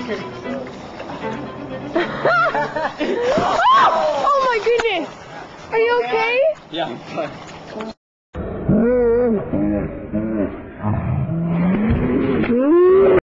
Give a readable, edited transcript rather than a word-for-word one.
Oh my goodness! Are you okay? Yeah, I'm fine.